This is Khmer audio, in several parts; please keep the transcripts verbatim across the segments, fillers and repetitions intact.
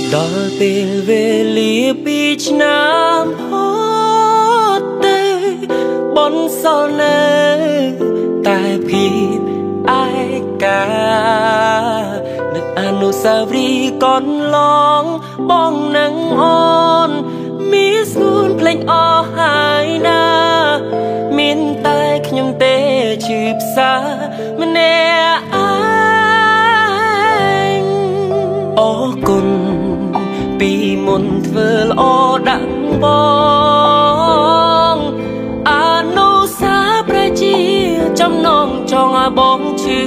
ដល់ពេលវេលាពីឆ្នាំហត់ទេបនសល់នៅតែភាពឯកានឹកអនុស្សាវរីយ៍កូនឡងបងនឹងអូនមានស្ងួនភ្លេចអស់ហើយណាមានតែខ្ញុំទេឈឺផ្សាម្នាក់ឯងអរគុណពីមុនធ្វើល្អដាក់បងអនុស្សាវរីយ៍ជាចំណងចង់ឲ្យបងឈឺ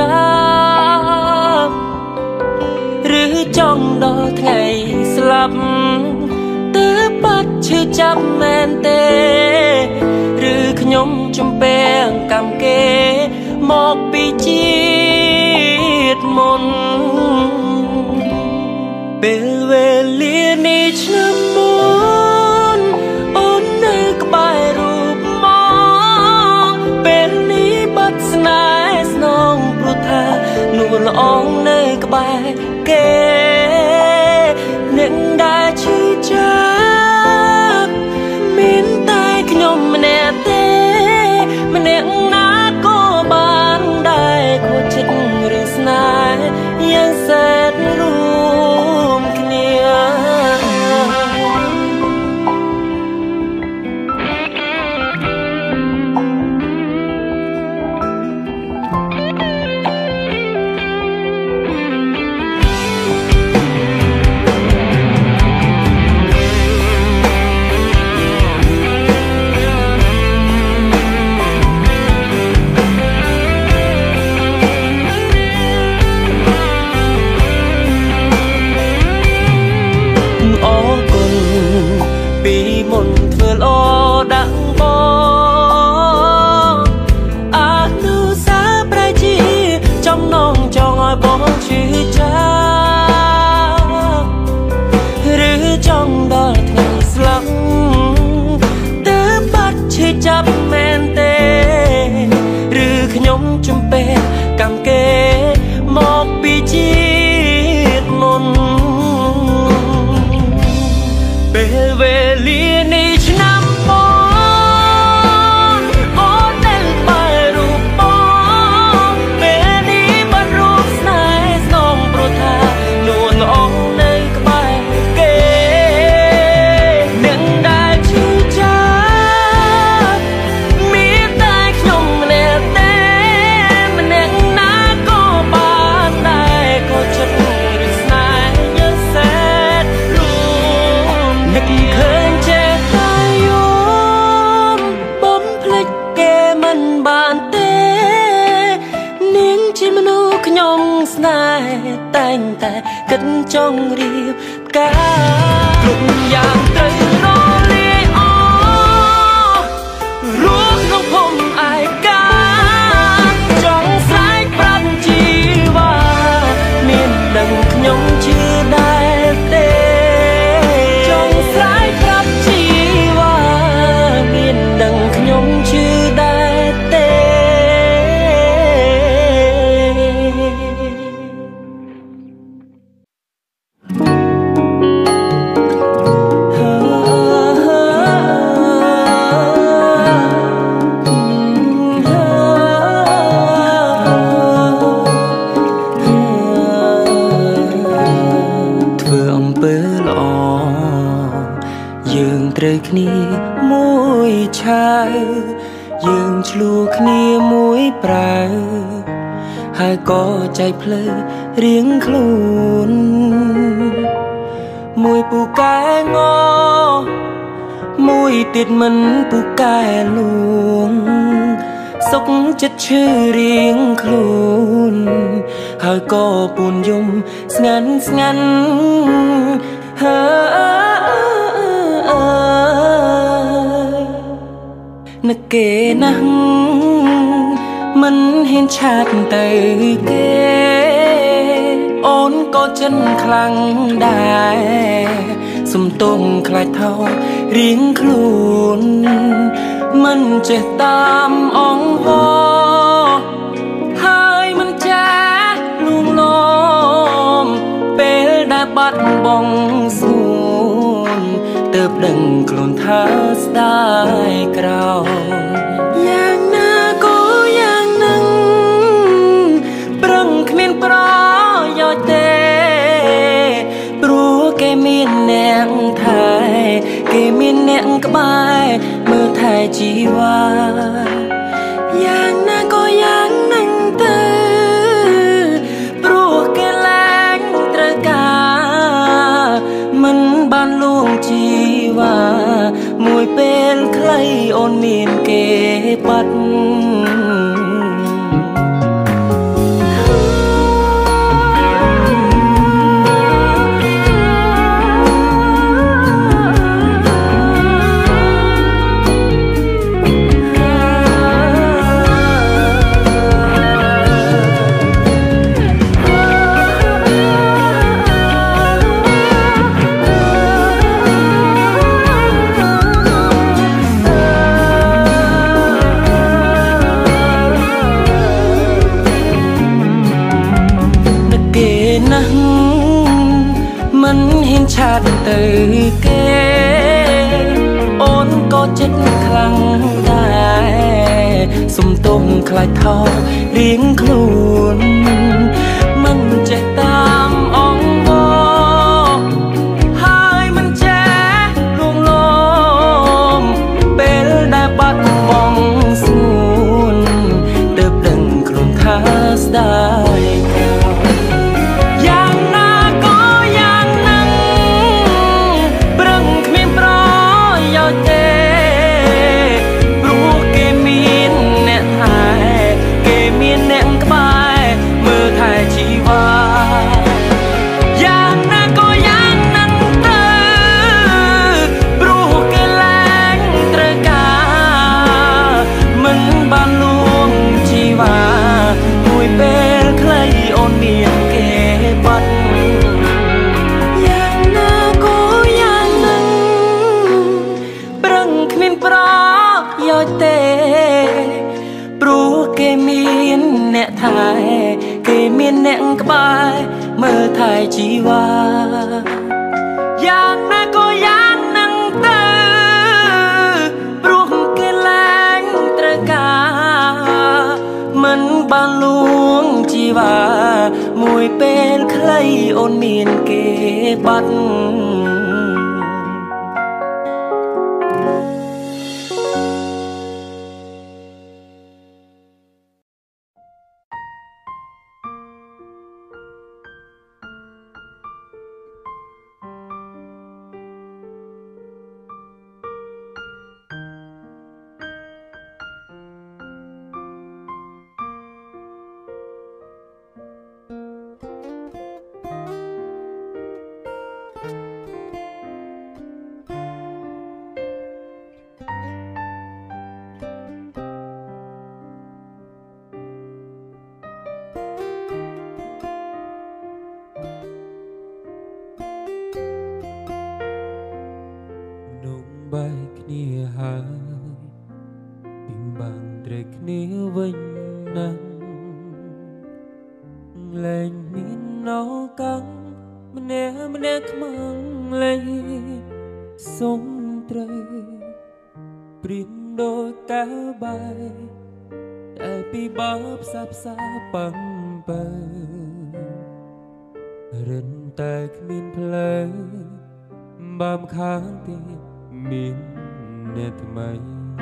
ចាប់ឬចង់ដល់ថ្ងៃស្លាប់ទើបបាត់ឈឺចាប់មែនទេឬខ្ញុំចំពាំងកម្មគេមកពីជាតិមុនពេលវេលានេះឆ្នាំមុនអូននៅក្បែររូបមកពេលនេះបាត់ស្នេហ៍ស្នងព្រោះថានួនល្អងនៅក្បែរគេអ្នកដែលឈឺចាប់មានតែខ្ញុំម្នាក់ទេម្នាក់ណាក៏បានដែរខូចចិត្តរឿងស្នេហ៍យ៉ាងសែនរួមគ្នាមុនធ្វើល្អដាក់បងអនុស្សាវរីយ៍ជាចំណងចង់ឲ្យបងឈឺចាប់ឬចង់ដល់ថ្ងៃស្លាប់ទើបបាត់ឈឺចាប់មែនទេឬខ្ញុំជំពេកម្មគេមកពីជាតិមុនពេលវេលានេះឆ្នាំបងអូននៅក្បែររូបបងពេលនេះបាត់រូបស្នេហ៍ស្នងព្រោះថានួនល្អងនៅក្បែរគេអ្នកដែលឈឺចាប់មានតែខ្ញុំម្នាក់ទេម្នាក់ណាក៏បានដែរខូចចិត្តរឿងស្នេហ៍យ៉ាងសែនរួមនឹកឃើញចេះតែយំបំភ្លេចគេមិនបានទេនាងជាមនុស្សខ្ញុំស្នេហ៍តែងតែគិតចង់រៀបការគ្រប់យ៉ាងត្រូវរលាយអស់រួមក្នុងភូមិឯកាចង់ស្រែកប្រាប់ជីវ៉ាមានដឹងខ្ញុំជឿដែរទេចង់ស្រែកប្រាប់ជីវ៉ាមានដឹងខ្ញុំជឿដែរទេធ្វើអំពើល្អយើងត្រូវគ្នាមួយឆាវយើងឆ្លួគ្នាមួយប្រាវហើយក៏ចែកផ្លូវរៀងខ្លួនមួយពូកែងមួយទៀតមិនពូកែលួងសុខចិត្តឈឺរៀងខ្លួនហើយក៏ពូនយំស្ងាត់ស្ងាត់ហើយនឹកគេណាស់មិនហ៊ានឆាតទៅគេអូនក៏ចិនខ្លាំងដែរសំទុំខ្លាចថោរៀងខ្លួនមិនចេះតាមអង្វរហើយមិនចាស់លួងលោមពេលដែលបាត់បបងសួនទើបដឹងខ្លួនថាស្ដាយក្រោយយ៉ាងណាក៏យ៉ាងនឹងប្រឹងគ្មានប្រយោជន៍ទេព្រោះគេមានអ្នកថែគេមានអ្នកក្បែរមើលថែជីវ៉ាយ៉ាងណាក៏យ៉ាងនឹងទៅព្រោះគេលែងត្រូវការមិនបានលួងជីវ៉ាមួយពេលខ្លីអូនមានគេបាត់មិនហ៊ានឆាតទៅគេអូនក៏ចិត្តខ្លាំងដែរសុំទុំខ្លាចថោរៀងខ្លួនមិនចេះតាមអងបងហើយមិនចេះលួងលោមពេលដែលបាត់បង់សួនទើបដឹងខ្លួនថាស្ដាយអ្នកថែគេមានអ្នកក្បែរមើលថែជីវ៉ាយ៉ាងណាក៏យ៉ាងនឹងទៅព្រោះគេលែងត្រូវការមិនបានលួងជីវ៉ាមួយពេលខ្លីអូនមានគេបាត់បែកគ្នាហើយពីបាំងត្រេកគ្នាវិញណាស់លែងមានណោកាំងម្នាក់ម្នាក់ខ្មាំងលេសុំត្រូវព្រៀនដូចកាបាយតែពីបបផ្សាផ្សាប៉ំបើរិនតែគ្មានផ្លូវបើមខាងទៀតមានអ្នកថ្មី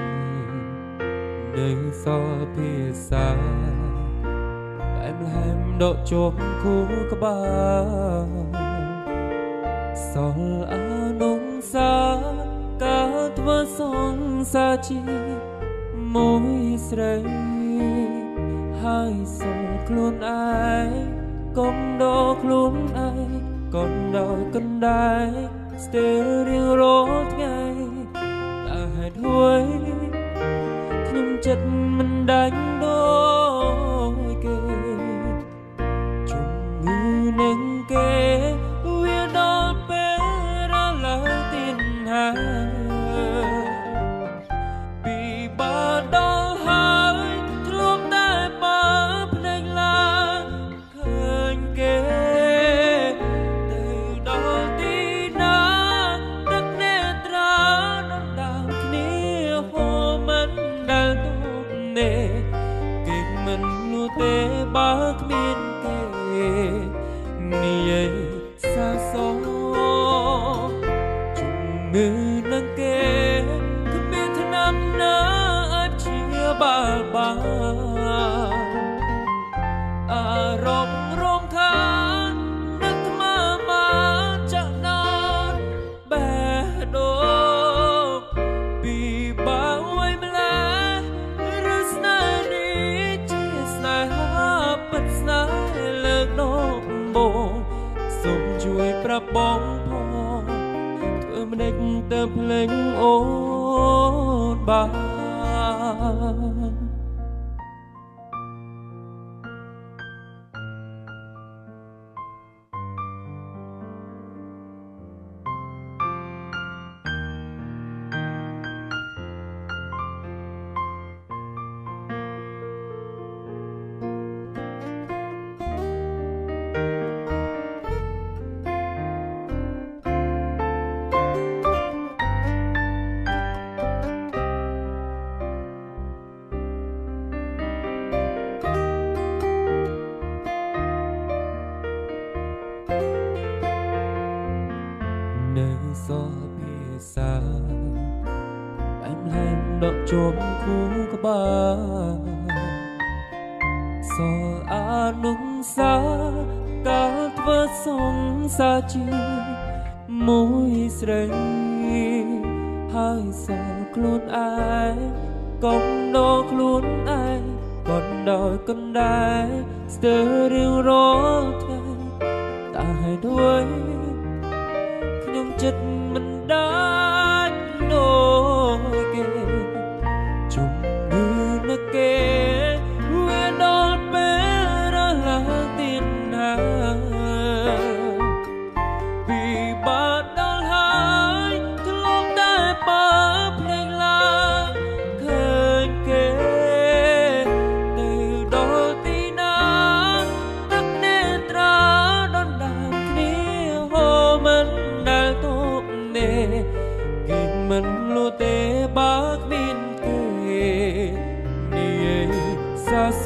នៅសល់ភាសាបែបលែមដកជាប់គូក្បាលសល់អនុសាកាលធ្វើសង្សារជាមួយស្រីហើយសល់ខ្លួនឯងកុំដកខ្លួនឯងកុំដោយកណ្ដាលស្ទើររៀងរាល់ថ្ងៃតែហេតុអ្វីខ្ញុំចិត្តមិនដាច់ដូចគេជុំងឺនឹងគេវាដល់ពេលរលាទៀតហើយពីបាដល់ហើយធ្លាប់តែបើភ្នែកឡើងឃើញគេទៅដល់ទីนี่เองซาโซจุงมือนังเกคือมีทนำน้าอาเชียบาบาอารมณ์รมคานนึกมามาจะนอนแบโดปีบาไว้มาแล้วหรือสนาดีที่สนาหาปัดสนาเลิกนกโบส่งช่วยประบองพอเธอไม่ได้เติมเพลงโอ้บาซอพิสาแอมแหงดอกจมคู่กบาซออานุงสากาทวสงสาจีมุยสเรให้ซอคลุนไอกองดอกคลุนไอก่อนดอยก่อนได้สเตอร์เรียงรอเธอตาให้ด้วยខ្ញុំចិត្តមិនដាច់ដូចគេជុំនឿនឹកគេវាដល់ពេលរលាទៀតណាពីបាត់ដល់ហើយធ្លាប់តែបើភ្លេងឡើងឃើញគេទៅដល់ទីណាទឹកនេត្រាដណ្ដើមគ្នាហូរមិនដែលទប់នេគេមិនលួទេបើគ្មានគេនេះសាស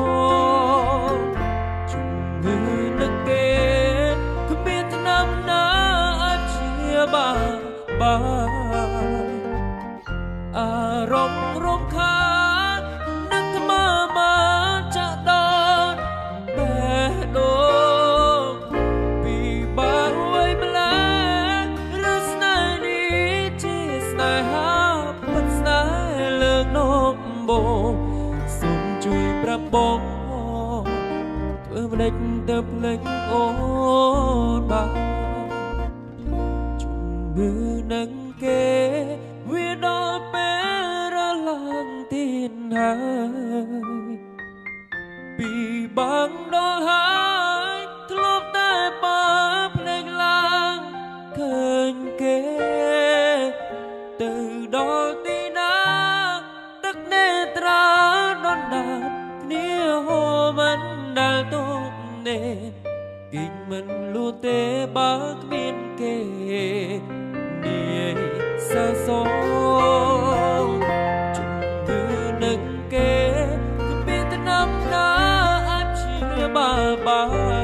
ជុំងឺនឹកគេគ្មានថ្នាំណាអាចព្យាបាលបានអារម្មណ៍រំខាននឹកថ្មើរមកចាក់ដល់បេះដូងពីបាក់ໄว้ម្ល៉េះរស្នេហ៍នេះជាស្នេហាពិតស្នេហ៍លើកនំបងសូមជួយប្រាប់បងធ្វើម្ដេចទៅភ្លេចអូនបានជុំងឺនឹងគេវាដល់ពេលរឡើងទៀតហើយពីបាំងដល់ហើយធ្លាប់តែបើភ្លេចឡើងឃើញគេទៅដល់ទីណាទឹកនេត្រាដណ្ដើមគ្នាហូរមិនដែលទប់នេគេមិនលួទេបើគ្មានគេនេះសាសងជុំងឺនឹងគេគ្មានថ្នាំណាអាចព្យាបាលបាន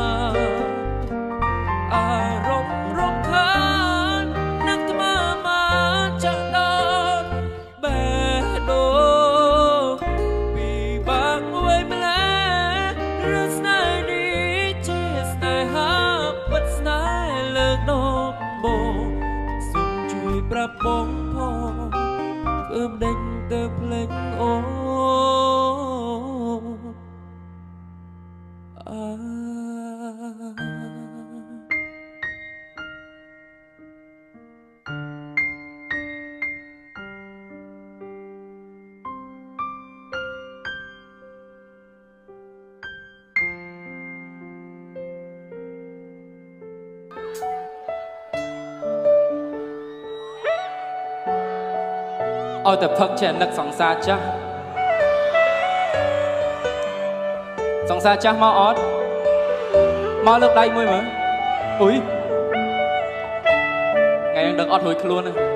អារម្មណ៍រំខាននឹកថ្មើរមកចាក់ដល់បេះដូងពីបាក់ไว้ម្ល៉េះរស្នេហ៍នេះជាស្នេហាពិតស្នេហ៍លើកនំបងសូមជួយប្រាប់បងផងធ្វើម្ដេចទៅភ្លេចអូអា เอาแต่พักแช่นักสองซาจ้ะสองซาจ้ะมาออดมาเลิกได้มั้ยมั้ยอุ้ยไงยังเด็กออดหอยคล้วนนะ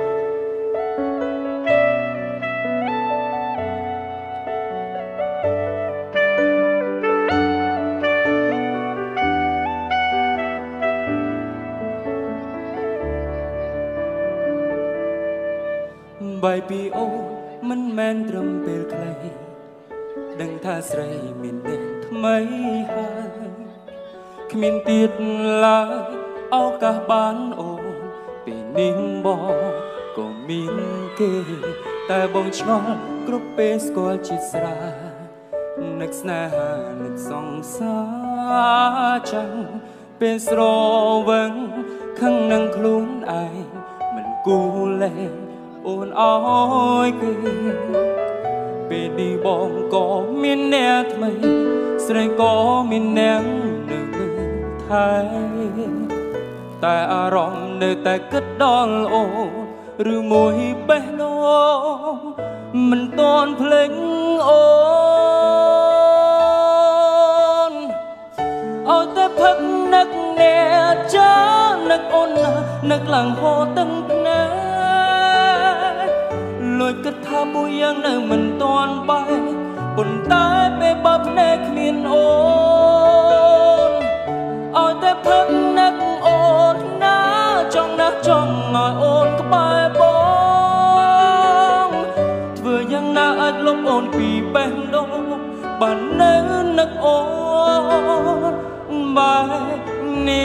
ใบปีโอมันแม่นตรมเปลใครดังท่าใส่มินเด่นทำไมหายขมินติดลายเอากะบานโอปีนิ่งบอกก็มินเกแต่บงชอนกรุบเปสกอลจิตรานึกสนาหานึกสองสาจังเป็นสโรวังข้างนังคลุ้นไอมันกูแลโอนอ้อยเกเป็นดีบองก็มินแนทำไมแสดงก็มินแนงหนึ่งมือไทยแต่อารมณ์เนื้อแต่กึดดอลโอหรือมวยเบโนมันตอนเพลงโอนเอาแต่พักนักแน่จ้านักโอนนักหลังโหตั้งแน่ลอยกระทาบุยังเนื้อมันตอนไปบนตายไปบับแนกมินโอนเอาแต่พักนักโอนนะจ้องนักจ้องงอยโอนก็ไปบองเธอยังน่าอัดลบโอนปีแป้งโดบ้านเนื้อนักโอนบายนี้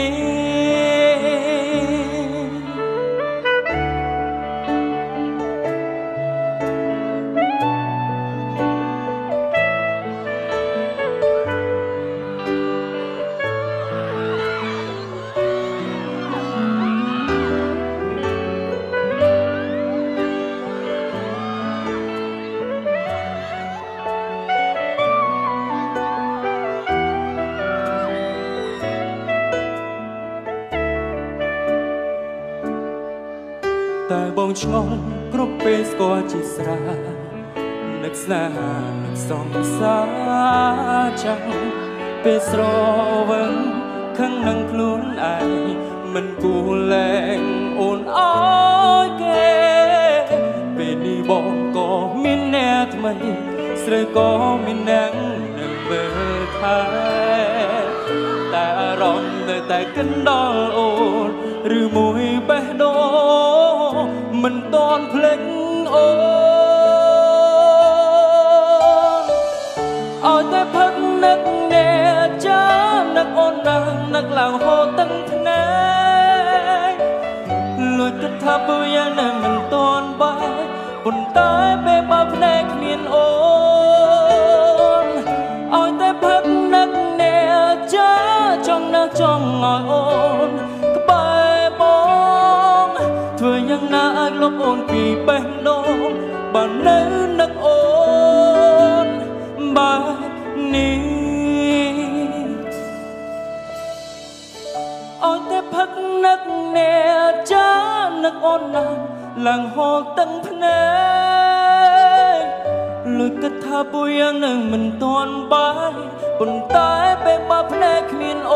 แต่บงชอนกรุบเปสกอจิสรานึกสนานึกสองสาจังเปสรอวังข้างนังคลุ้นไอมันกูแรงโอนอ้อยเกเป็นนี่บองก็มินแน่ทำไมเสรก็มินนังหนึ่งเบอร์ไทยแต่อารมณ์เดินแต่กันดอลโอนหรือมวยเบโดมันตอนเพลงโอเอาแต่พักนักแน่จ้านักโอนนางนักหลังโหตั้งทนายลอยกระทาปุยานั่งมันตอนบ่ายบนตายไปบับแนกเมียนโอนเอาแต่พักนักแน่จ้าจ้องนักจ้องงอยโอนก็ไปบองเธอยังน่าอักลบโอนปีแป้งโดบ้านเนื้อนักโอนบ้านนี้เอาแต่พักนักแน่จ้านักโอนนางหลังหอกตั้งพนายลอยกระทาปุยยังหนึ่งมันตอนบ่ายบนตายไปบับแนกมินโอ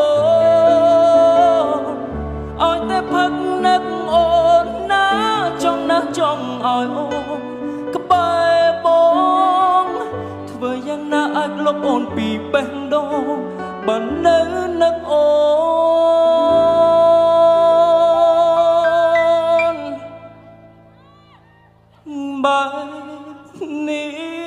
เอาแต่พักนักโอนนะจ้องนะจ้องอ้อยโอนก็ไปบองเธอยังน่าอักลบโอนปีแป้งโดบ้านเนื้อนักโอนบายนี้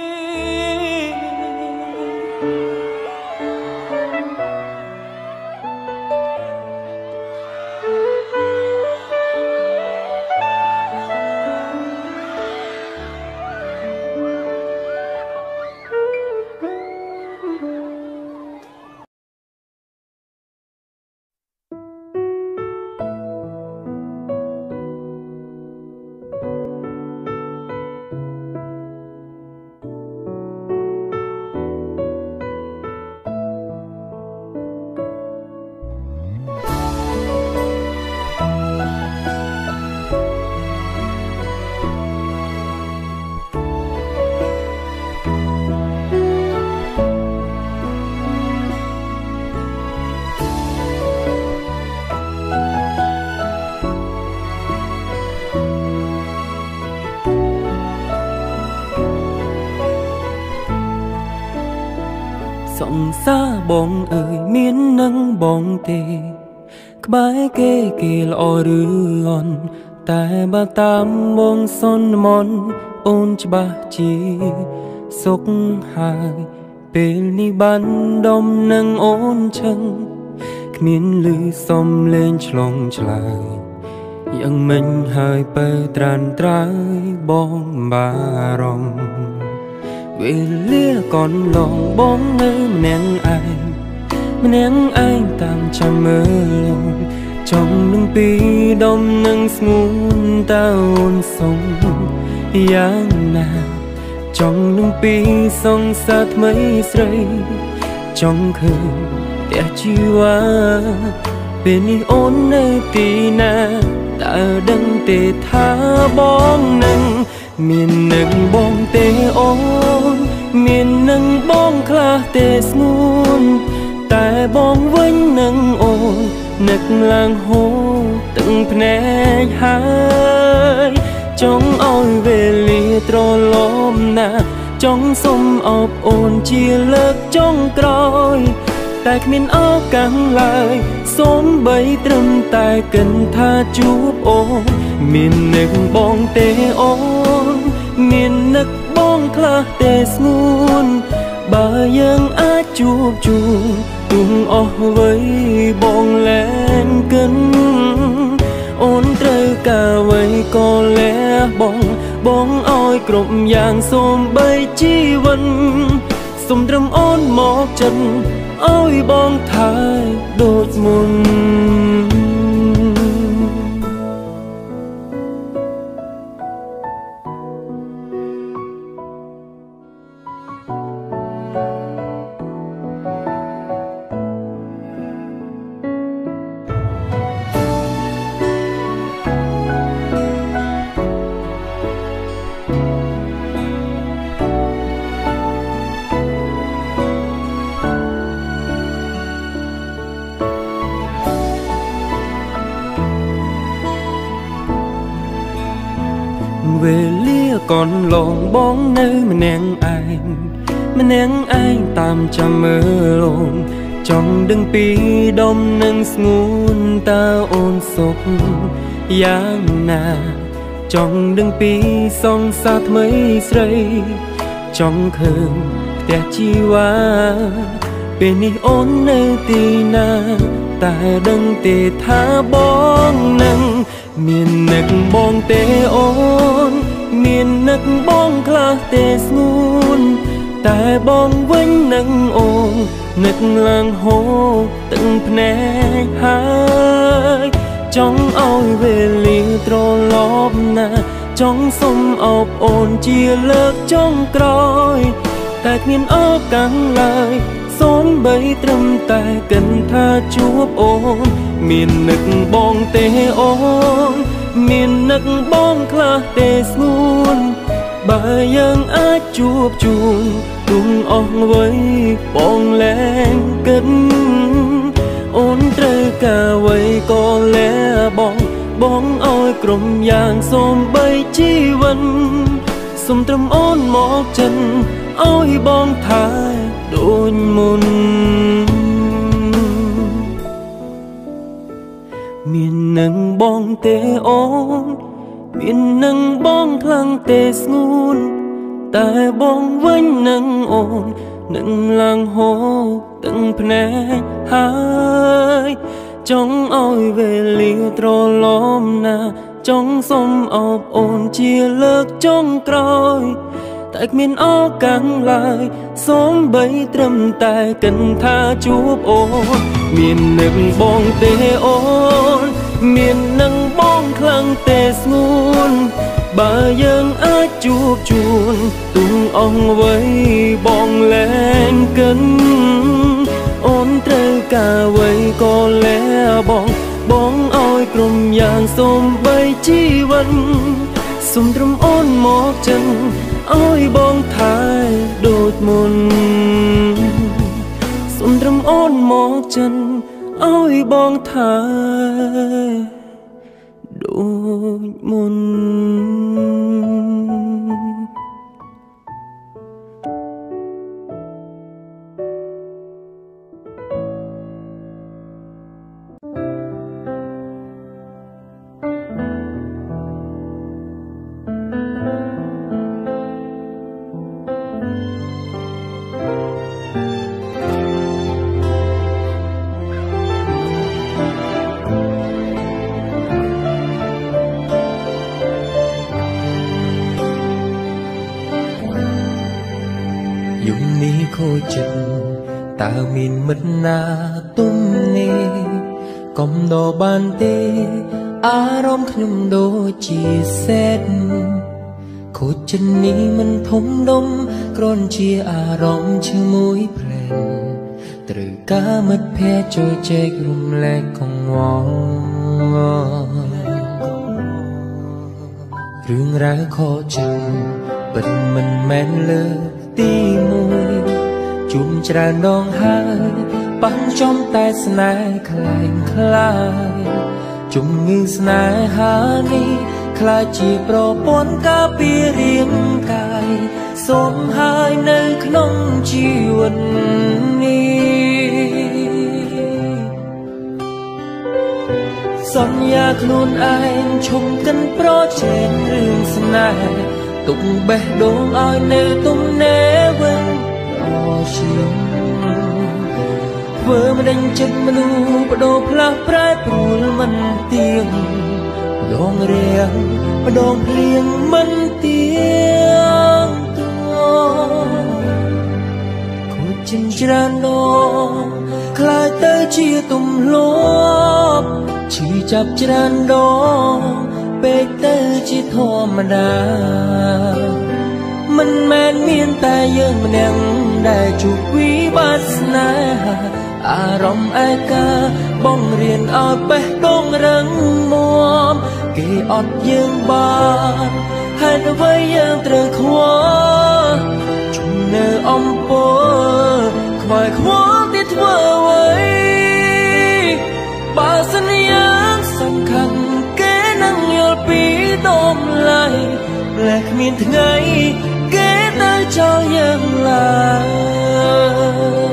สองซาบองเอ่ยเมียนนังบองเตกบายเกเกลอหรืออ่อนแต่บ่ตามวงสนมนโอนจะบาจีสุขหายเป็นนิบันดมนังโอนชังขมิ้นลือสมเลนฉลองฉลายยังมันหายไปตรันตรายบองบารมเวเลียก่อนลองบองเนื้อมันแนงไอมันแนงไอตามจำเมื่อลงจ้องหนึ่งปีดมหนึ่งสมุนตาอุ่นสงยังนาจ้องหนึ่งปีสองสัตว์ไม่ใส่จ้องคืนแต่ชีวาเป็นโอนในตีนาตาดังเตท่าบองหนึ่งเมียนหนึ่งบองเตโอนเมียนหนึ่งบองคลาเตสมุนแต่บองวันหนึ่งโอนนึกลางโหตึงแผนหายจ้องเอาเวลีตรอลมนาจ้องสมอบโอนเชียเลิกจ้องกรอยแต่ขมิ้นเอากังลายสมใบตรึมแต่กันท่าจูบโอนมีนนึกบองเตโอนมีนนึกบองคลาเตสมุนบ่ายังอาจูบจูตุงออกไว้บองแลนกันโอนเตรกาไว้ก็แลบองบองอ้อยกรบอย่างสมใบจีวันสมตรำอ้อนหมอกจันอ้อยบองทายโดดมุนเวเลียก่อนลองบองเนื้อมันแนงไอมันแนงไอตามจำเมื่อลงจ้องดึงปีดมหนึ่งสงุนตาโอนศกยางนาจ้องดึงปีสองสัตว์ไม่ใส่จ้องเคิงแต่ชีวาเป็นนิโอนในตีนาแต่ดังเตท่าบองนังเมียนนึกบองเตโอนเมียนนึกบองคลาเตสมุนแต่บองวันนังโอนนึกลางโหตึงแผนหายจ้องเอาเวลีตรอลอบนาจ้องสมเอาโอนเจียเลิกจ้องกรอยแต่เมียนเอากังลายสนใบตรำแต่กันท่าจูบโอนเมียนนึกบองเตโอนเมียนนึกบองคลาเตสมุนบ่ายังอาจจูบจูนตุงออกไว้บองแลงกันโอนเตรกาไว้ก็แลบองบองอ้อยกลมอย่างสมใบจีวันสมตรำอ้อนหมอกจันอ้อยบองทายโดนมุนมีนังบองเตโอนมีนังบองคลังเตสงูนแต่บองวันนังโอนนังลังโหตึงแผนหายจ้องอ้อยเวลีตรอลมนาจ้องสมอบโอนเชียเลิกจ้องกรอยแต่มินออกกังลายสมใบตรำแต่กันท่าจูบโอนเมียนหนึ่งบองเตโอนเมียนนังบองคลังเตสงูนบ่ายังอาจจูบจูนตุงอ่องไว้บองแลงกันโอนเตรกาไว้ก็แลบองบองอ้อยกลมอย่างสมใบจีวันสมตรำอ้อนหมอกจันอ้อยบองทายโดดมุนสมตรำอ้อนหมอกจันอ้อยบองทายโดดมุนเចិត្តតើមានមិត្តណាទុំនេះកុំដោបានទេអារម្មណ៍ខ្ញុំដូចជាសេតខូចចិត្តនេះមិនធំដុំគ្រាន់ជាអារម្មណ៍ជាមួយភ្លែងត្រូវការមិត្តភក្តិជួយចែករំលែកកង្វល់រឿងរ៉ាវខកចិត្តពិតមិនមែនលើកទីមួយជុំច្រើនដងហើយបាញ់ចំតែស្នេហ៍ខ្លែងខ្លាយជំងឺស្នេហានេះខ្លាចជាប្រព័ន្ធការពាររាងកាយសូមហើយនៅក្នុងជីវិតនេះសន្យាខ្លួនឯងឈុំកិនប្រជែងរឿងស្នេហ៍ទុកបេះដូងឲ្យនៅទំនេរវិញអជាងធ្វើមិនដេញចិត្តមនុស្សបដូរផ្លាស់ប្រែព្រួលមិនទៀងម្ដងរៀងម្ដងភ្លៀងមិនទៀងតខូចចិនច្រើនដងខ្លាចទៅជាទំលាប់ឈឺចាប់ច្រើនដងពេកទៅជាធម្មតាមិនមែនមានតែយើងម្នាក់ដែលជួបវិបត្តិស្នេហាអារម្មណ៍ឯកាបងរៀនឲ្យបេះដូងរឹងមាំគេអត់យើងបានហេតុអ្វីយើងត្រូវខ្វល់ជុំនៅអំពើខ្វាយខ្វល់ទីធ្វើអ្វីបើសន្យាសំខាន់គេនឹងយល់ពីតម្លៃផ្លែគ្មានថ្ងៃគេទៅចោលយើងឡើយ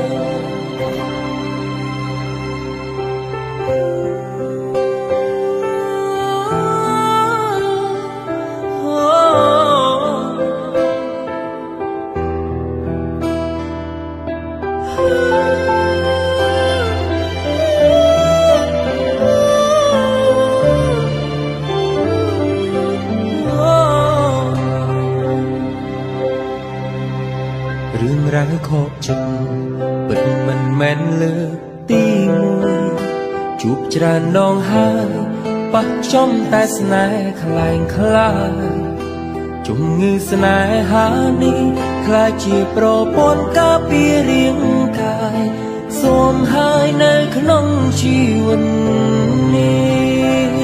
រឿងរ៉ាវខកចិត្តពិតមិនមែនលើកទីមួយជួបច្រើនដងហើយបាក់ចំតែស្នេហ៍ខ្លែងខ្លាយជំងឺស្នេហានេះខ្លាចជាប្រព័ន្ធការពាររាងកាយសូមហើយនៅក្នុងជីវិតនេះ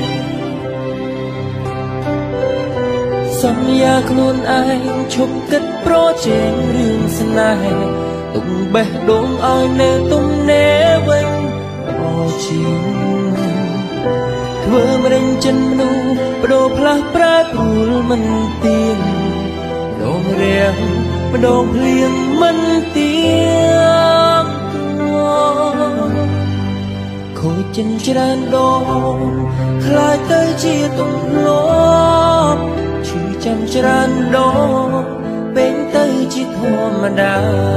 សន្យាខ្លួនឯងឈប់គិតប្រជែងរឿងស្នេហ៍ទុកបេះដូងឲ្យនៅទំនេរវិញអជាងធ្វើមិនរញចិនមនុស្សបដូរផ្លាស់ប្រែព្រួលមិនទៀងម្ដងរៀងម្ដងភ្លៀងមិនទៀងខូចចិនច្រើនដងខ្លាចទៅជាទំលាប់ឈឺចាំច្រើនដងពេញទៅជាធម្មតា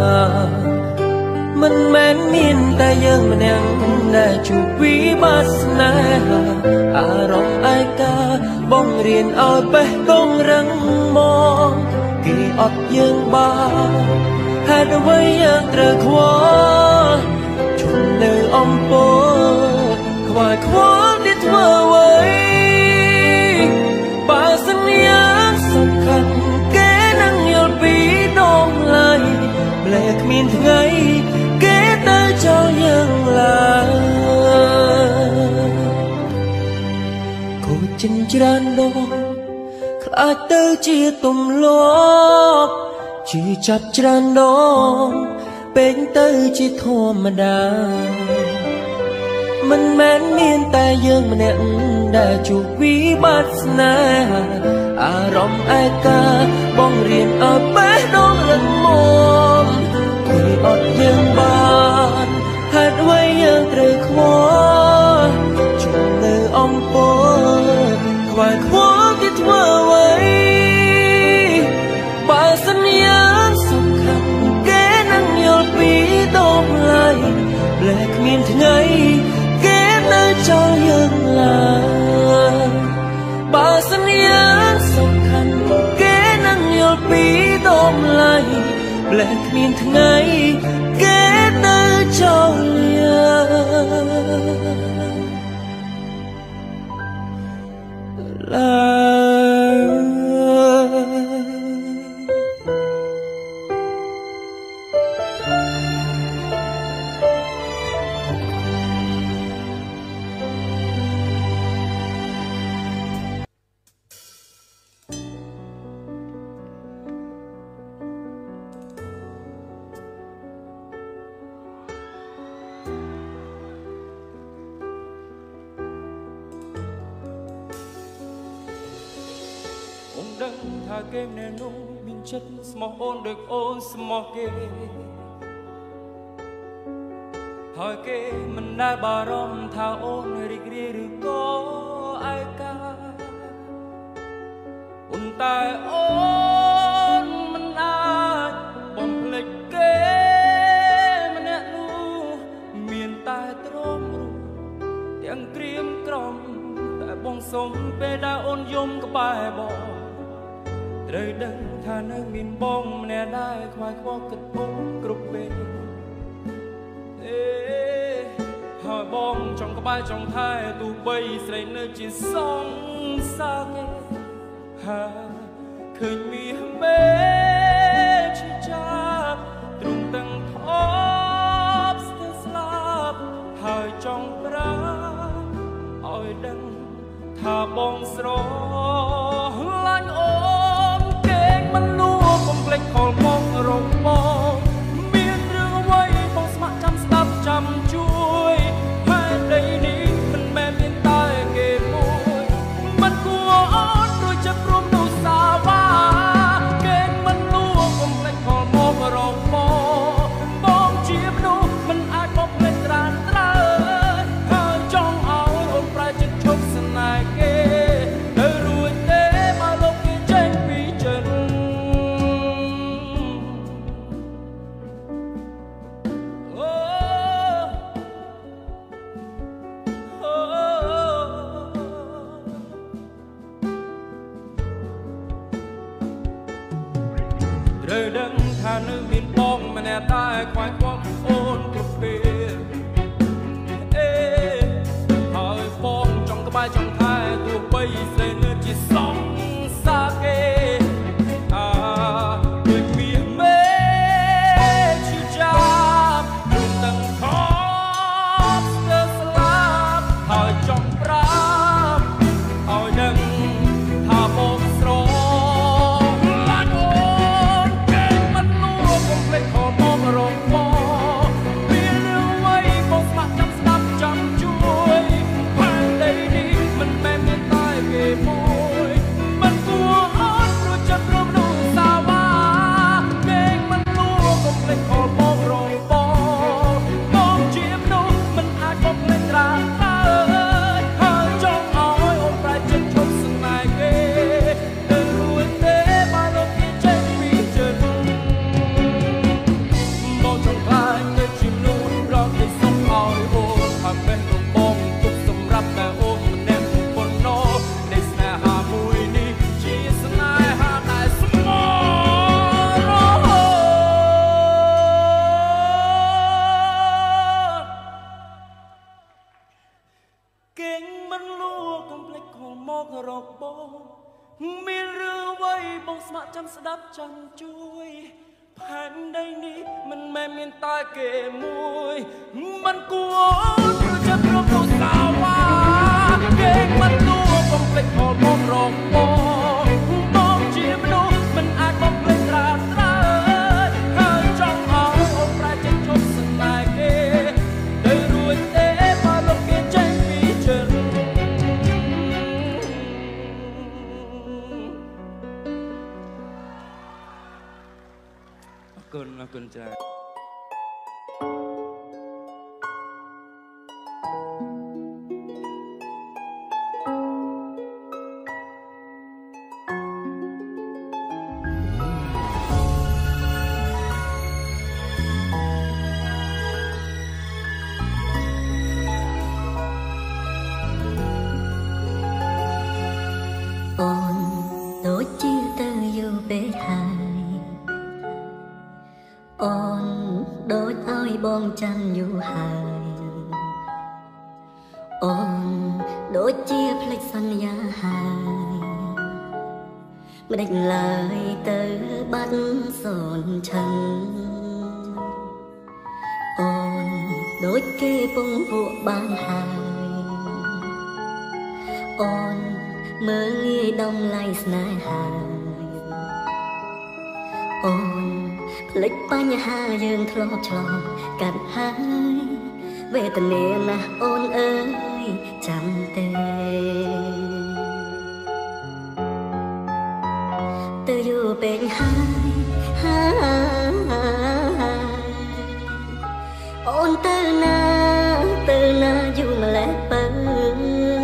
មិនមែនមានតែយើងម្នាក់ដែលជួបវិបត្តិស្នេហាអារម្មណ៍ឯកាបងរៀនឲ្យបេះដូងរឹងមាំគេអត់យើងបានហេតុអ្វីយើងត្រូវខ្វល់ជុំនៅអំពើខ្វាយខ្វល់ទីធ្វើអ្វីបើសន្យាសំខាន់គេនឹងយល់ពីតម្លៃម្លែគ្មានថ្ងៃគេទៅចោលយើងឡើយខូចចិនច្រើនដងខ្លាចទៅជាទំលាប់ជឿចាប់ច្រើនដងពេញទៅជាធម្មតាមិនមែនមានតែយើងម្នាក់ដែលជួបវិបត្តិស្នេហាអារម្មណ៍ឯកាបងរៀនឲ្យបេះដូងរឹងមាំគេអត់យើងបានហេតុអ្វីយើងត្រូវខ្វល់ជុំនៅអំពើខ្វាយខ្វល់ទីធ្វើអ្វីបើសន្យាសំខាន់គេនឹងយល់ពីតម្លៃផ្លែគ្មានថ្ងៃគេនៅចោលយើងឡើយបើសន្យាសំខាន់គេនឹងយល់ពីតម្លៃផ្លែគ្មានថ្ងៃថាគេណែនោះមានចិត្តស្មោះអូនដូចអូនស្មោះគេហើយគេមិនដែលបារម្ភថាអូនរីករាយឬក៏ឯកាប៉ុន្តែអូនមិនអាចបំភ្លេចគេម្នាក់នោះមានតែទ្រាំរូបទាំងក្រៀមក្រំតែបងសុំពេលដែលអូនយំក្បែរបងត្រូវដឹងថានៅមានបងម្នាក់ដែរខ្វាយខ្វល់គិតពុកគ្រប់ពេលអេហើយបងចង់ក្បែរចង់ថែទោះបីស្រីនៅជាសង្សារគេហើយឃើញមានមេឈឺចាប់ទ្រង់ទាំងថប់ស្ទើរស្លាប់ហើយចង់ប្រាឲ្យដឹងថាបងស្រឡាញ់អូនគេមិនលួងបំភ្លេចខលមករងបងមានរឿងអ្វីបងស្ម័គ្រចាំស្ដាប់ចាំជួយហើយដីនេះមិនមែនមានតែគេមួយមិនគួរអូនព្រោះចិត្តព្រមនោះសាវ៉ាគេមិនលួងបំភ្លេចខលមករងបងបងជាមនុស្សមិនអាចបំភ្លេចត្រានត្រើយហើយចង់ឲ្យអូនប្រែចិត្តឈប់ស្នេហ៍គេទៅរួចទេមកលោកគេចេញពីចិត្តអូអូត្រូវដឹងថានៅមានបងម្នាក់តែខ្វាយខ្វល់អូនគ្រប់ពេលអេហើយបងចង់ក្បែរចង់ថែទោះបីស្រីនៅជាសង្សារគេអាដូចមានមេឈឺចាប់ទ្រង់ទាំងខប់ស្ទើរស្លាប់ហើយចង់ប្រាប់ឲ្យដឹងថាបងស្រឡាញ់អូនគេមិនលួងបំភ្លេចខលមករងបងមានរឿងអ្វីបងស្ម័គ្រចាំស្ដាប់ចាំជួយហើយដីនេះមិនមែនមានតែគេមួយមិនគួរអូនព្រោះចិត្តព្រមនោះសាវ៉ាគេមិនលួងបំភ្លេចខលមករងបងបងជាមនុស្សមិនអាចបំភ្លេចត្រានត្រើយហើយចង់ឲ្យអូនប្រែចិត្តឈប់ស្នេហ៍គេទៅរួចទេមកលោកគេចេញពីចិត្តបងចង់ខ្លាចទៅជាមនុស្សរកទៅសុំឲ្យអូនថាបេះដូងបងទុកសម្រាប់តែអូនម្នាក់ប៉ុណ្ណោះនៃស្នេហាមួយនេះជាស្នេហាដែលស្មោះរហូតគេងមិនលួងកំភ្លេចខលមករកបងមានរឿងអ្វីបងស្ម័គ្រចាំស្ដាប់ចាំជួយផែនដីនេះមិនមែនមានតែគេមួយមិនគួរអូនព្រោះចិត្តព្រមនោះសាវ៉ាគេមិនលួងបំភ្លេចខលមករកបងបងជាមនុស្សមិនអាចបំភ្លេចត្រានត្រើយហើយចង់ឲ្យអូនប្រែចិត្តឈប់ស្នេហ៍គេទៅរួចទេមកលោកគេចេញពីចិត្តអរគុណអរគុណច្រើនអូនដូចជាទៅយូរពេកហើយអូនដូចឲ្យបងចាំយូរហើយអូនដូចជាភ្លេចសន្យាហើយไม่ได้เลยเตอบัดสนฉันอ่อนโดยเก็บงพวกบ้านหายอ่อนเมื่องี้ดมไล่สนายหายอ่อนพลิกปัญหายืนทลอชลอกัดหายเวทเนนะอ่อนเอ้ยจำเตเตออยู่เป็นหายหายอ่อนเตอนาเตอนาอยู่มาแล้วเปิ้ล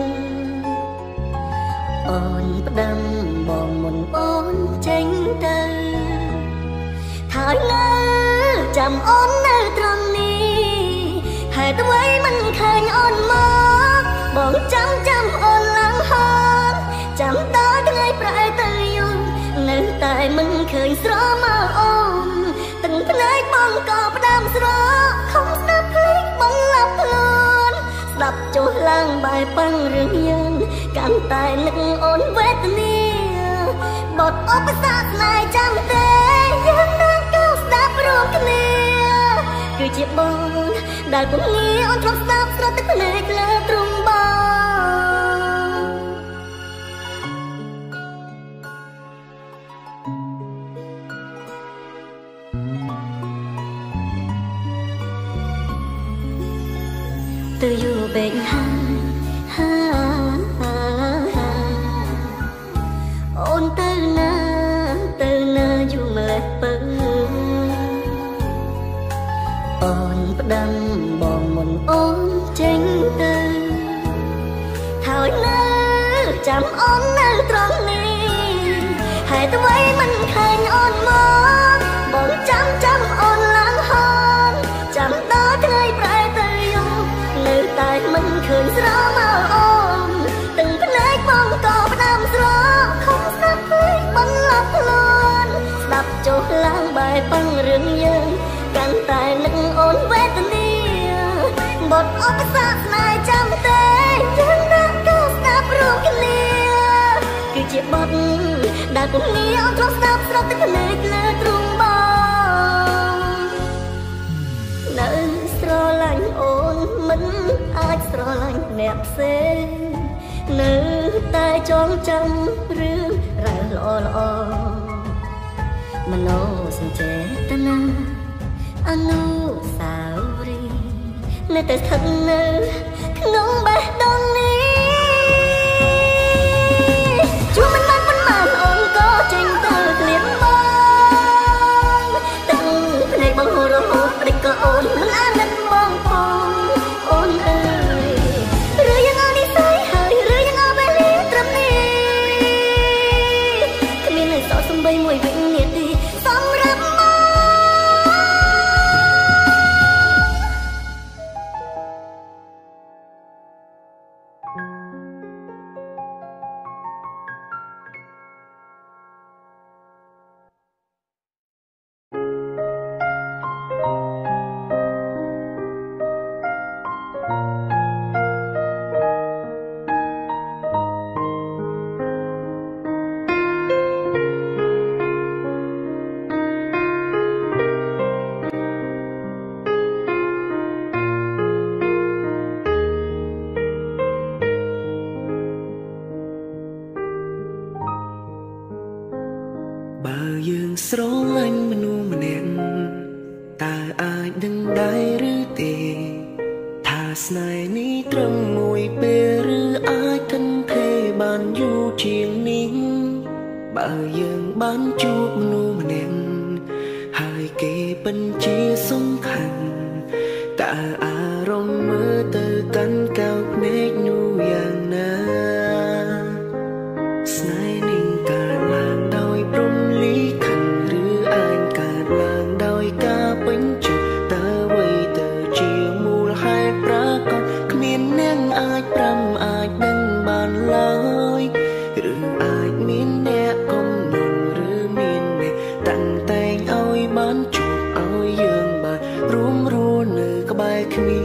อ่อนประดำบ่มนอ่อนเจงเตอถ่ายเงาจำอ่อนในตรงนี้หายตัวไว้มันเคยอ่อนมากบอกจำจำอ่อนหลังหางจำตาทั้งไงปลายเตยยุ่งในตายมันเคยสระมาอ่อนตั้งพนัยบังกอบประดำสระคงสนับพลิกบังหลับเพลินสลับโจล่างใบปังเรื่องยืนการตายนึกอ่อนเวทนีบทอุปสรรคนายจำเตยังนั่งก้าวสนับรวมกันเนี่ยคือเจ็บบนได้พวกนี้อ่อนทรสนับสระตึกเนกและตรงบ้าเธออยู่เป็นหาหาโอนเตอร์นาเตอร์นาอยู่มาแล้วเปิ้ลอ่อนประดำบ่มนอ่อนเจงเตอถ่ายเนื้อจำอ่อนในตรงนี้หายตัวไว้มันเคยอ่อนมากบอกจำจำอ่อนหลังหางจำตาทั้งไงปลายเตยยงในตายมันเคยสระมาอ่อนตึงพนัยบังกอบประดำสระคงสนับพลิกบังหลับเพลินสลับโจล่างใบปังเรื่องยืนการตายนึกอ่อนเวทนีบทอุปสรรคนายจำเตยังนักก้าวสนับรวมกันเนี่ยคือเจ็บบทได้พวกนี้อ่อนทรสนับสระตึกเนกและตรงบ้าในสระลันอ่อนมันอาจสระลันแนบเซในตายจองจำเรื่องรายละออมโนสัญเจตนาอนุสาวรีย์ในแต่ทันเนอขนมแบบดองนี้ชูมันมันมันมันอ่อนก็เจงเตอเกลียดบ้างตั้งในบังหัวเราไปก็อ่อนมันอ่านนั้นบ้างพองอ่อนเอ้ยหรือยังเอานิสัยหายหรือยังเอาไปเลี้ยงตรำนี้ขมิ้นในซอสมใบมวยวิ่งเนี่ยดีสำหรับស្រឡាញ់មនុស្សម្នាក់តើអាចនឹងដែរឬទេថាស្នេហ៍នេះត្រឹមមួយពេលឬអាចគិនភេបានយូរជាងនេះបើយើងបានជួបមនុស្សម្នាក់ហើយគេពិតជាសំខាន់តើអារម្មណ៍មើលទៅកាន់កៅភ្នែកនោះយ៉ាងណាស្នេហ៍នេះកើតឡើងដោយព្រំលីខិនពេញចិត្តតើអ្វីទៅជាមូលហេតុប្រកបគ្មានអ្នកអាចប្រាំអាចដឹងបានឡើយឬអាចមានអ្នកកុំនងឬមានអ្នកតាំងតែងឲ្យបានជួបឲ្យយើងបានរួមរស់នៅក្បែរគ្នា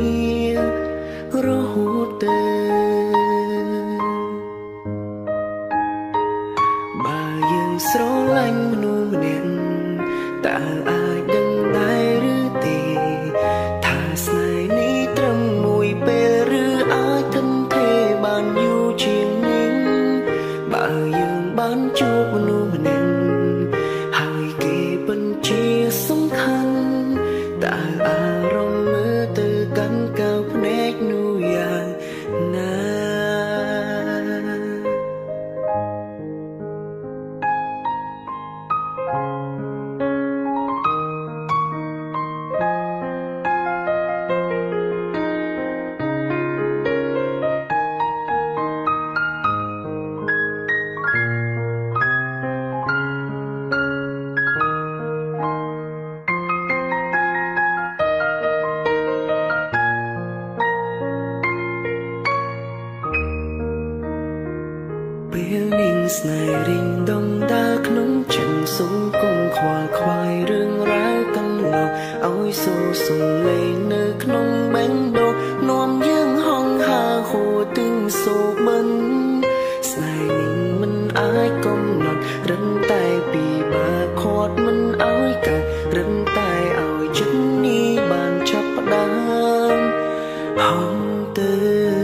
ពេលនាងស្នេហ៍រីងដងដើរក្នុងចិត្តសុំគង់ខ្វល់ខ្វាយរឿងរ៉ាវកន្លងឲ្យសូរសំឡេងនៅក្នុងបេះដូងនាំយើងហង្ហាហួរទឹងសូបិនស្នេហ៍នេះមិនអាចកំណត់រឹងតែពីបាខាត់មិនឲ្យកើតរឹងតែឲ្យចិត្តនេះបានចាប់ផ្ដើមហំទៅ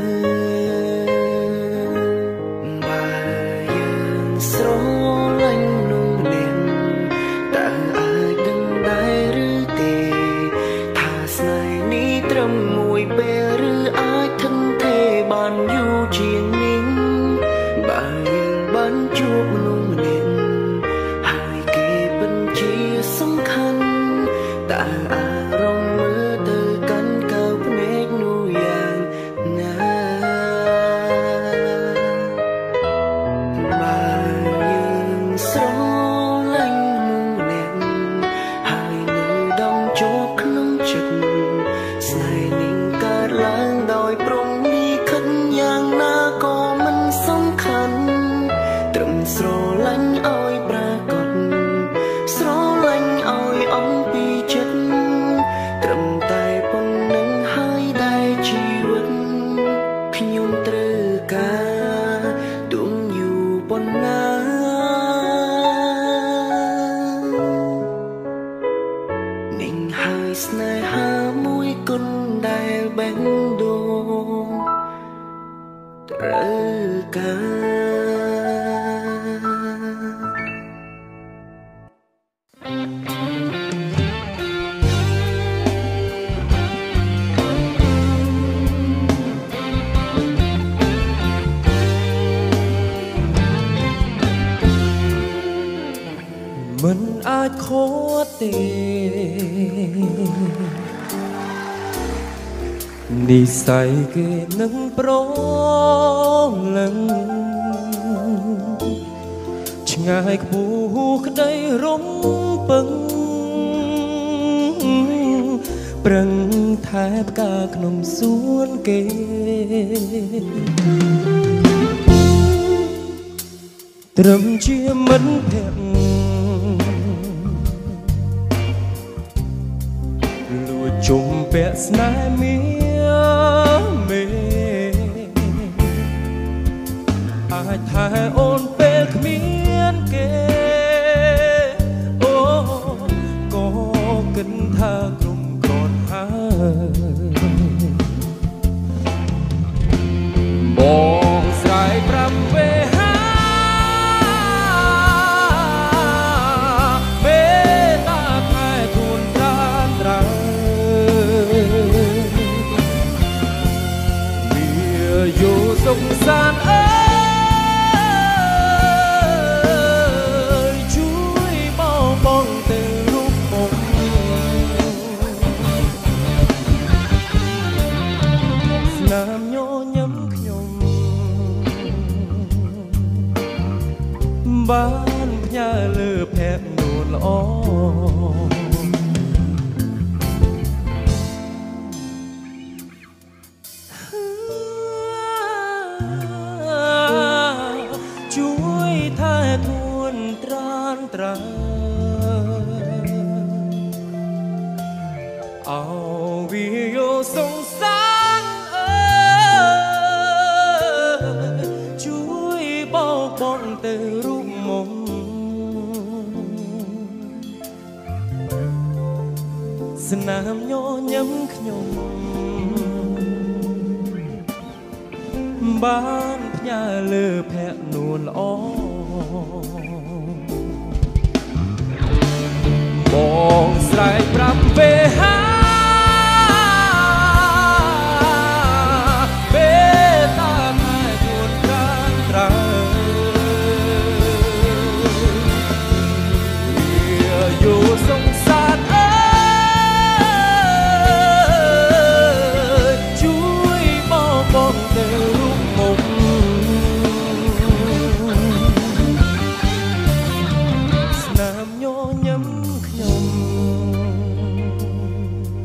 មិនអាចខកទេនិស័យគេនឹងប្រលឹងឆ្ងាយខ្ពស់ក្តីរំពឹងប្រឹងថែផ្កាក្នុងសួនគេត្រឹមជាមិត្តភក្តិជុំពាក់ស្នេហ៍មាមេអាចថែអូនពេលគ្មានគេអូក៏គិតថាក្រុមក្រត់ហើយបងស្រ័យប្រាប់វេហាពេលតាថែខ្លួនត្រានត្រាយោសងសានអើយជួយបងបងទៅរូបបងស្នាមញញឹមខ្ញុំបានផ្ញើលើភ័ក្រនួនល្អអោវិយោសងសានអើយជួយបោកបន់ទៅរូបមុំស្នាមញញឹមខ្ញុំបានផ្ញើលើភ័ក្រនួនល្អបងស្រែកប្រាប់វេហាពេលតាថែខ្លួនត្រានត្រើយោសងសានអើយជួយបងបងទៅរូបមុខស្នាមញញឹមខ្ញុំ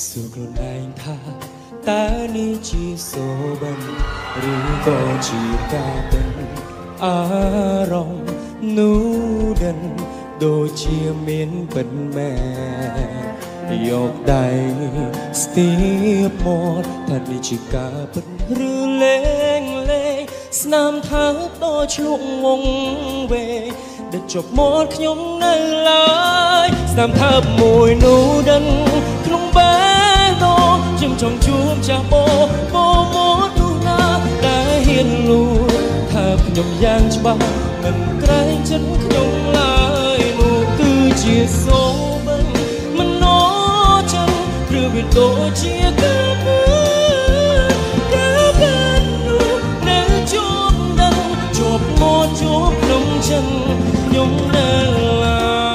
สู่ខ្លួនឯងថាតើនេះជាសូបិនឬក៏ជាការពិនអារម្មណ៍នោះដិនដូចជាមានពិតមែនយកដៃស្ទាបមកថានេះជាការពិតឬលេងលេងស្នាមថាតឈ្លក់ងងវេដែលជប់មកខ្ញុំនៅឡើយស្នាមថាមួយនោះដិនក្នុងបេះដូងខ្ញុំចង់ជួបចាស់បបមកនោះណាដែលហ៊ានលួចថាខ្ញុំយ៉ាងច្បាស់មិនក្រែងចិត្តខ្ញុំឡើយនោះគឺជាសូបិនមិនណោចឹងព្រឺវាដូចជាការពិតការពិតនោះនៅជួបដឹងជួបមកជួបក្នុងចិនខ្ញុំនៅឡើយ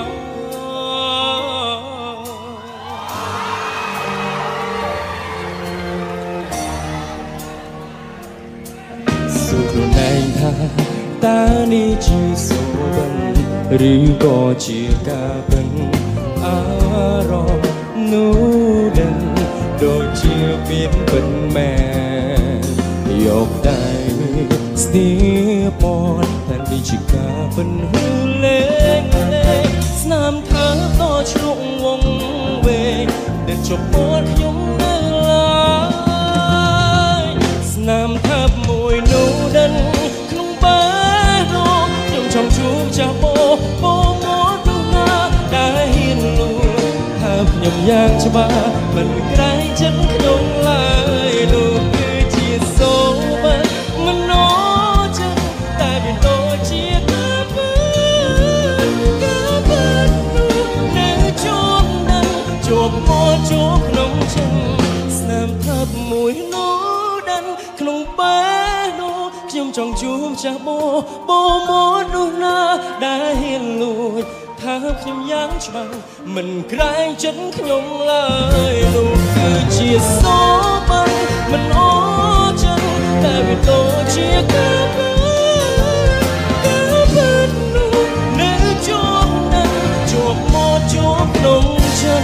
สู่ខ្លួនឯងថាតើនេះជាសូបិនឬក៏ជាការពិតអារម្មណ៍នោះដឹងដូចជាមានពិតមែនយកដៃស្ទាបមកតែនេះជាការពិតឬលេងលេងស្នាមថាតឆ្លុកងងវេដែលជប់មកខ្ញុំនៅឡើយស្នាមថាមួយនោះដឹងក្នុងបេះដូងខ្ញុំចង់ជួបចាស់បបមកនោះណាដែលហ៊ានលួចថាខ្ញុំយ៉ាងច្បាស់មិនក្រែងចិត្តខ្ញុំឡើយនោះគឺជាសូបិនមិនណោចឹងតែវាដូចជាការពិតការពិតនោះនៅជួបនឹងជួបមកជួបក្នុងចិនស្នាមថាមួយនោះដឹងក្នុងបេះដូងខ្ញុំចង់ជួបចាស់បបមកនោះណាដែលហ៊ានលួចថាខ្ញុំយ៉ាងច្បាស់មិនក្រែងចិត្តខ្ញុំឡើយនោះគឺជាសូបិនមិនអូចឹងតែវាដូចជាការពិតការពិតនោះនៅជួបនឹងជួបមកជួបក្នុងចិន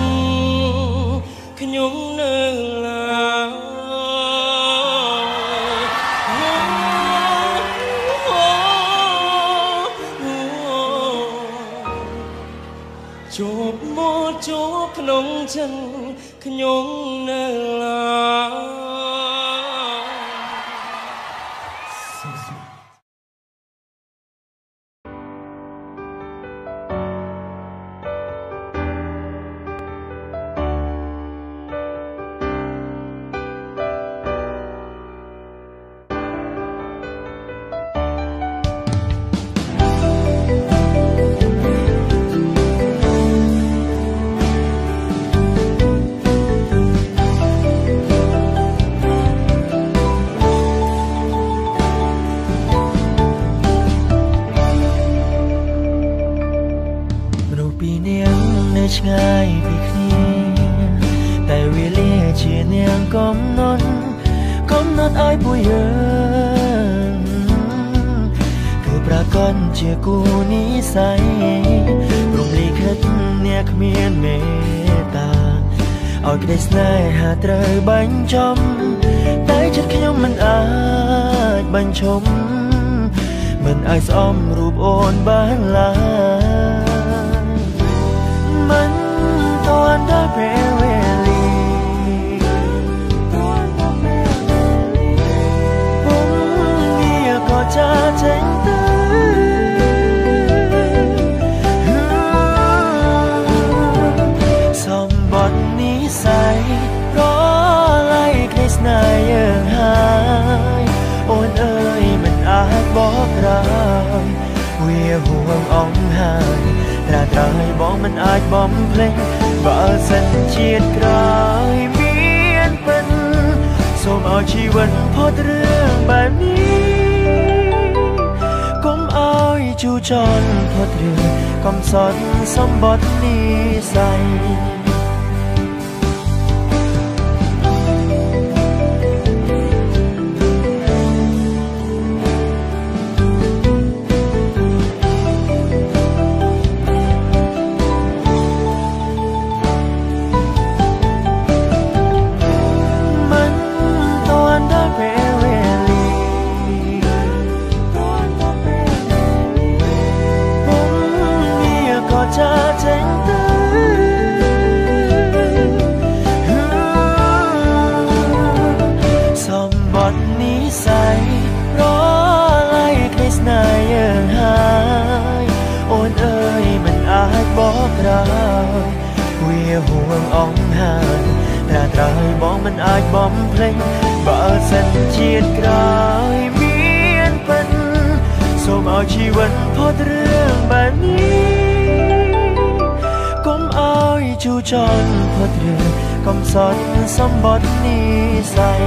ខ្ញុំនៅឡើយជួបមកជួបក្នុងចិនខ្ញុំនៅឡើយឆ្ងាយពីគ្នាតែវេលាជានាងកំណត់កំណត់ឲ្យពួកយើងគឺប្រកាសជាគូនិស័យព្រមលិខិតអ្នកគ្មានមេត្តាឲ្យក្តីស្នេហាត្រូវបញ្ចប់តែចិត្តខ្ញុំមិនអាចបញ្ឈប់មិនអាចស្អមរូបអូនបានឡើយមិនទាន់ដល់ពេលវេលាពុំងារក៏ចាចេញទៅសម្បត្តិនិស័យរលាយក្តីស្នេហ៍យើងហើយអូនអើយមិនអាចបកក្រោយវាហួងអង្ហើយត្រាត្រឲ្យបងមិនអាចបំភ្លេចបើសិនជាតិក្រោយមានពិនសូមឲ្យជីវិតផុតរឿងបែបនេះកុំឲ្យជូរចត់ផុតរឿងកំសត់សម្បត្តិនិស័យវាห่วงអងហើនត្រាត្រើយបងមិនអាចបំភ្លេចបើសិនជាតិក្រោយមានពិតសូមឲ្យជីវិតផុតរឿងបែបនេះកុំឲ្យជូរចត់ផុតរឿងកំសត់សម្បត្តិនិស្ស័យ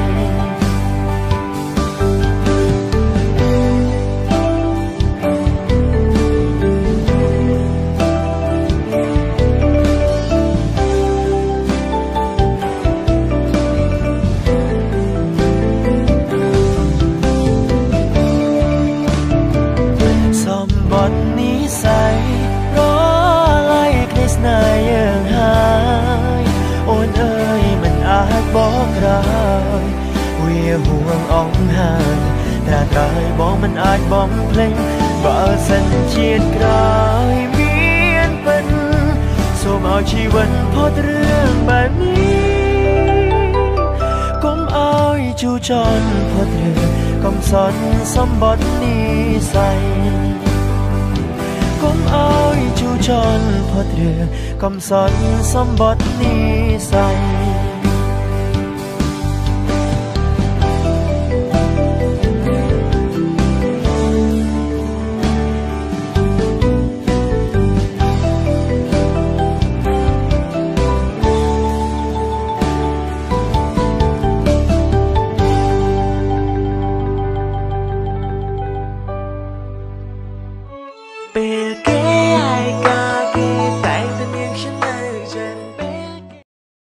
บอกร้ายវាห่วงអងហើនត្រាត្រើយបងមិនអាចបំភ្លេចបើសិនជាតិក្រោយមានពិតសូមឲ្យជីវិតផុតរឿងបែបនេះកុំឲ្យជូរចត់ផុតរឿងកំសត់សម្បត្តិនិស្ស័យកុំឲ្យជូរចត់ផុតរឿងកំសត់សម្បត្តិនិស្ស័យពេល